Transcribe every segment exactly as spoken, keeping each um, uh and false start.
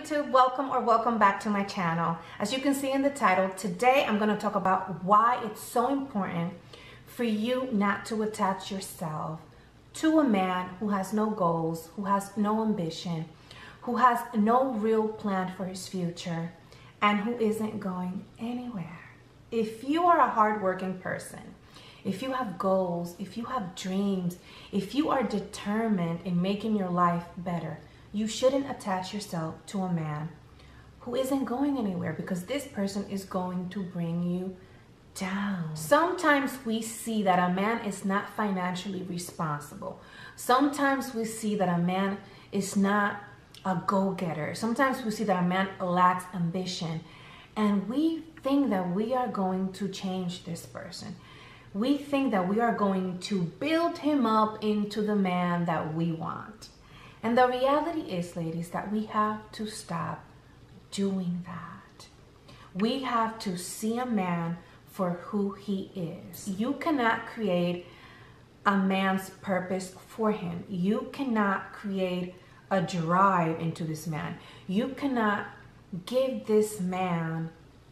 YouTube, welcome or welcome back to my channel. As you can see in the title, today I'm going to talk about why it's so important for you not to attach yourself to a man who has no goals, who has no ambition, who has no real plan for his future, and who isn't going anywhere. If you are a hardworking person, if you have goals, if you have dreams, if you are determined in making your life better, you shouldn't attach yourself to a man who isn't going anywhere, because this person is going to bring you down. Sometimes we see that a man is not financially responsible. Sometimes we see that a man is not a go-getter. Sometimes we see that a man lacks ambition, and we think that we are going to change this person. We think that we are going to build him up into the man that we want. And the reality is, ladies, that we have to stop doing that. We have to see a man for who he is. You cannot create a man's purpose for him. You cannot create a drive into this man. You cannot give this man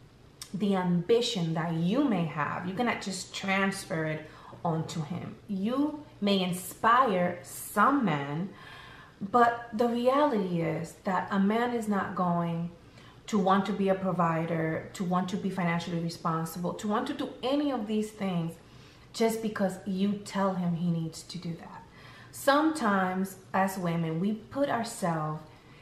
the ambition that you may have. You cannot just transfer it onto him. You may inspire some men, but the reality is that a man is not going to want to be a provider, to want to be financially responsible, to want to do any of these things just because you tell him he needs to do that. Sometimes as women, we put ourselves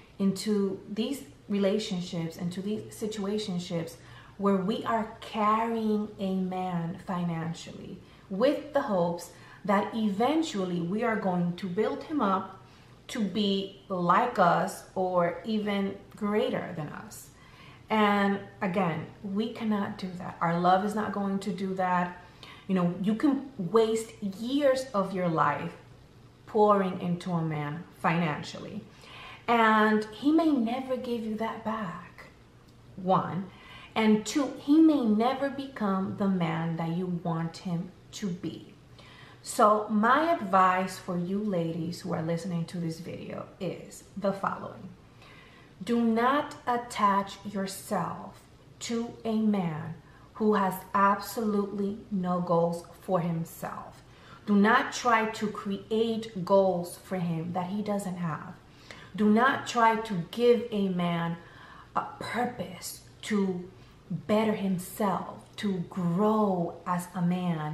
into these relationships, into these situationships where we are carrying a man financially with the hopes that eventually we are going to build him up to be like us or even greater than us. And again, we cannot do that. Our love is not going to do that. You know, you can waste years of your life pouring into a man financially, and he may never give you that back, one. And two, he may never become the man that you want him to be. So my advice for you ladies who are listening to this video is the following. Do not attach yourself to a man who has absolutely no goals for himself. Do not try to create goals for him that he doesn't have. Do not try to give a man a purpose to better himself, to grow as a man,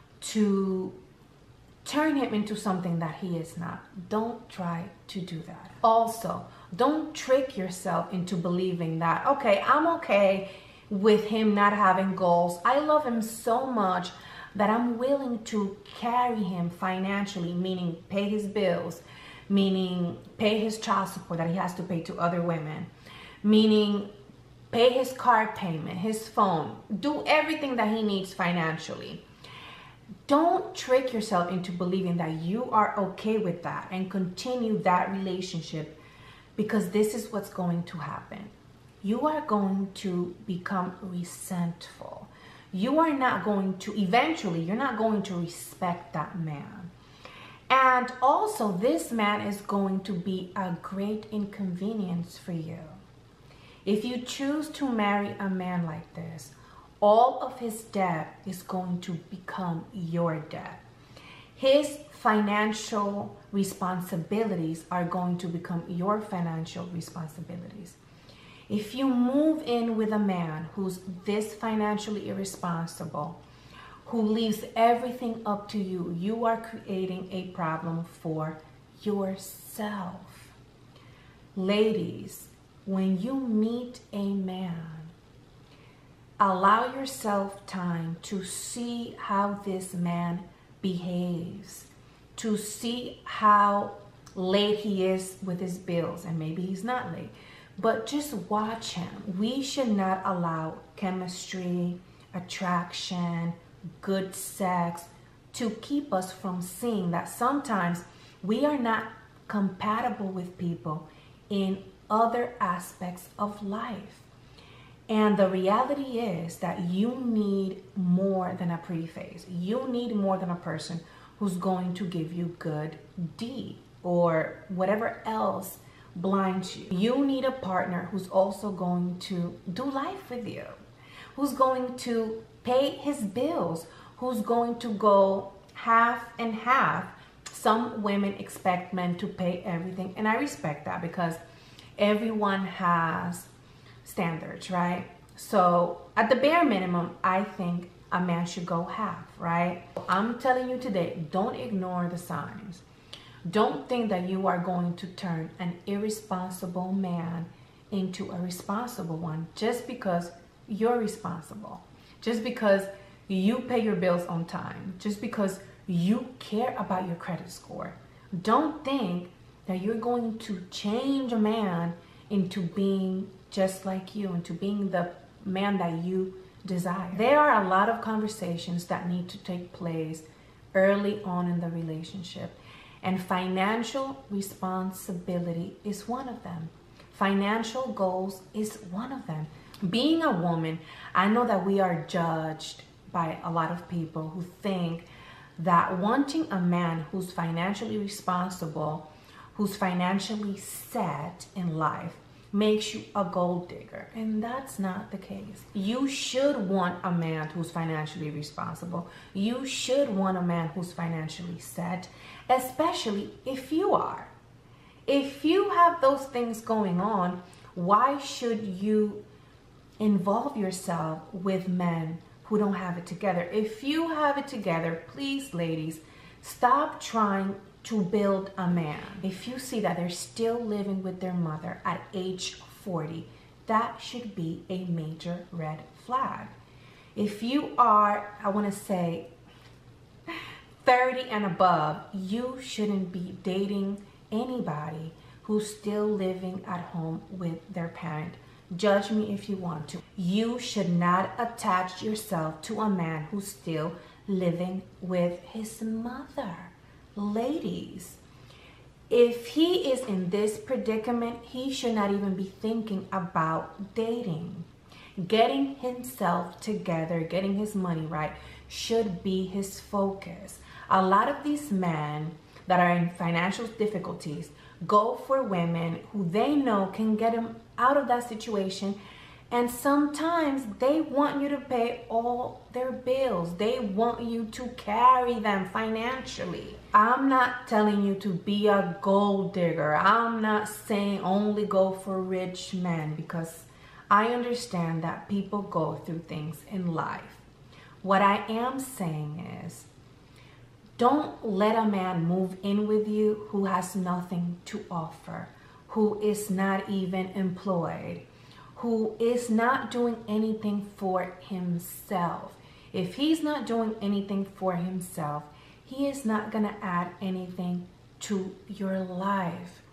to turn him into something that he is not. Don't try to do that. Also, don't trick yourself into believing that, okay, I'm okay with him not having goals. I love him so much that I'm willing to carry him financially, meaning pay his bills, meaning pay his child support that he has to pay to other women, meaning pay his car payment, his phone, do everything that he needs financially. Don't trick yourself into believing that you are okay with that and continue that relationship, because this is what's going to happen. You are going to become resentful. You are not going to, eventually, you're not going to respect that man. And also, this man is going to be a great inconvenience for you. If you choose to marry a man like this, all of his debt is going to become your debt. His financial responsibilities are going to become your financial responsibilities. If you move in with a man who's this financially irresponsible, who leaves everything up to you, you are creating a problem for yourself. Ladies, when you meet a man, allow yourself time to see how this man behaves, to see how late he is with his bills, and maybe he's not late, but just watch him. We should not allow chemistry, attraction, good sex to keep us from seeing that sometimes we are not compatible with people in other aspects of life. And the reality is that you need more than a pretty face. You need more than a person who's going to give you good deed or whatever else blinds you. You need a partner who's also going to do life with you, who's going to pay his bills, who's going to go half and half. Some women expect men to pay everything, and I respect that because everyone has standards, right? So at the bare minimum, I think a man should go half, right? I'm telling you today, don't ignore the signs. Don't think that you are going to turn an irresponsible man into a responsible one just because you're responsible, just because you pay your bills on time, just because you care about your credit score. Don't think that you're going to change a man into being just like you, into being the man that you desire. There are a lot of conversations that need to take place early on in the relationship, and financial responsibility is one of them. Financial goals is one of them. Being a woman, I know that we are judged by a lot of people who think that wanting a man who's financially responsible, who's financially set in life, makes you a gold digger, and that's not the case. You should want a man who's financially responsible. You should want a man who's financially set, especially if you are. If you have those things going on, why should you involve yourself with men who don't have it together? If you have it together, please, ladies, stop trying to build a man. If you see that they're still living with their mother at age forty, that should be a major red flag. If you are, I want to say, thirty and above, you shouldn't be dating anybody who's still living at home with their parent. Judge me if you want to. You should not attach yourself to a man who's still living with his mother. Ladies, if he is in this predicament, he should not even be thinking about dating. Getting himself together, getting his money right should be his focus. A lot of these men that are in financial difficulties go for women who they know can get them out of that situation, and sometimes they want you to pay all their bills. They want you to carry them financially. I'm not telling you to be a gold digger. I'm not saying only go for rich men, because I understand that people go through things in life. What I am saying is, don't let a man move in with you who has nothing to offer, who is not even employed, who is not doing anything for himself. If he's not doing anything for himself, he is not going to add anything to your life.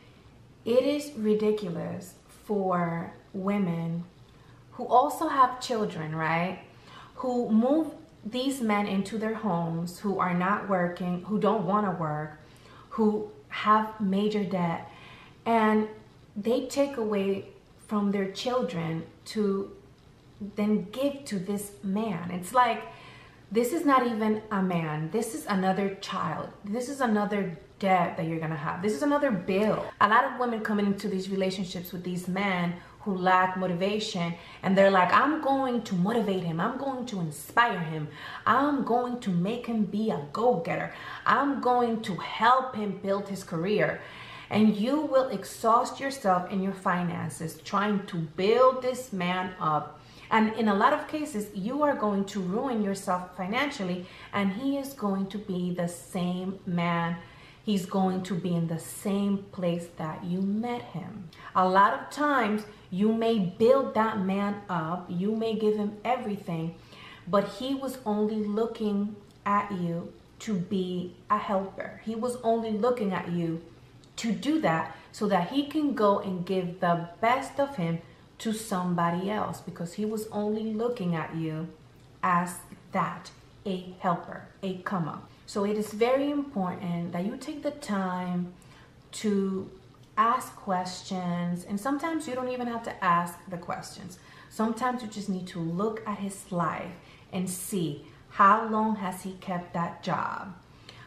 It is ridiculous for women who also have children, right? Who move these men into their homes, who are not working, who don't want to work, who have major debt, and they take away from their children to then give to this man. It's like, this is not even a man. This is another child. This is another debt that you're gonna have. This is another bill. A lot of women coming into these relationships with these men who lack motivation, and they're like, I'm going to motivate him. I'm going to inspire him. I'm going to make him be a go-getter. I'm going to help him build his career. And you will exhaust yourself in your finances trying to build this man up. And in a lot of cases, you are going to ruin yourself financially, and he is going to be the same man. He's going to be in the same place that you met him. A lot of times, you may build that man up, you may give him everything, but he was only looking at you to be a helper. He was only looking at you to do that so that he can go and give the best of him to somebody else, because he was only looking at you as that, a helper, a come up. So it is very important that you take the time to ask questions, and sometimes you don't even have to ask the questions. Sometimes you just need to look at his life and see, how long has he kept that job?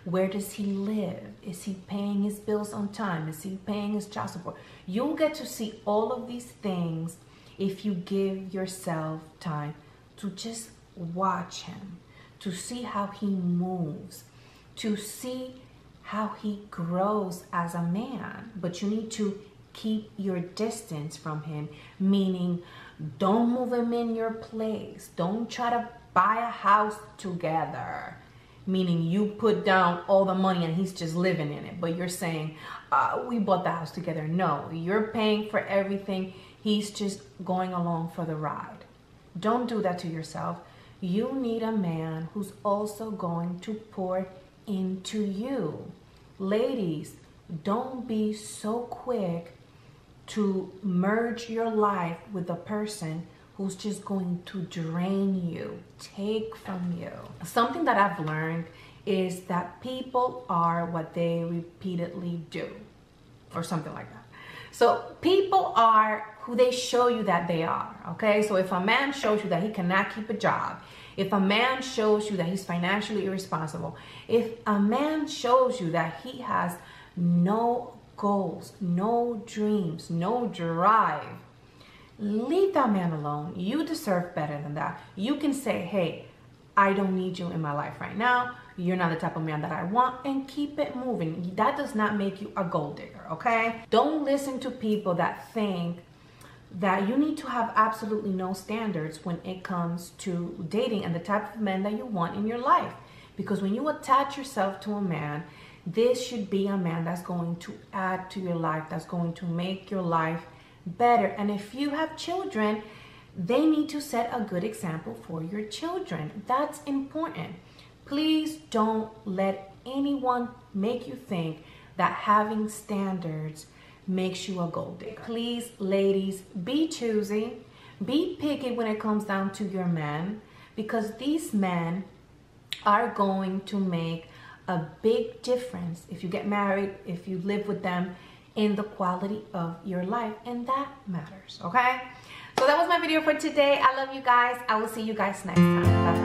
Where does he live? Is he paying his bills on time? Is he paying his child support? You'll get to see all of these things if you give yourself time to just watch him, to see how he moves, to see how he grows as a man. But you need to keep your distance from him, meaning don't move him in your place. Don't try to buy a house together, meaning you put down all the money and he's just living in it. But you're saying, uh, we bought the house together. No, you're paying for everything. He's just going along for the ride. Don't do that to yourself. You need a man who's also going to pour into you. Ladies, don't be so quick to merge your life with a person who's just going to drain you, take from you. Something that I've learned is that people are what they repeatedly do, or something like that. So people are who they show you that they are, okay? So if a man shows you that he cannot keep a job, if a man shows you that he's financially irresponsible, if a man shows you that he has no goals, no dreams, no drive, leave that man alone. You deserve better than that. You can say, hey, I don't need you in my life right now. You're not the type of man that I want, and keep it moving. That does not make you a gold digger, okay? Don't listen to people that think that you need to have absolutely no standards when it comes to dating and the type of men that you want in your life. Because when you attach yourself to a man, this should be a man that's going to add to your life, that's going to make your life better. And if you have children, they need to set a good example for your children. That's important. Please don't let anyone make you think that having standards makes you a gold digger. Please, ladies, be choosy, be picky when it comes down to your men, because these men are going to make a big difference if you get married, if you live with them, in the quality of your life, and that matters, okay? So that was my video for today. I love you guys. I will see you guys next time. Bye-bye.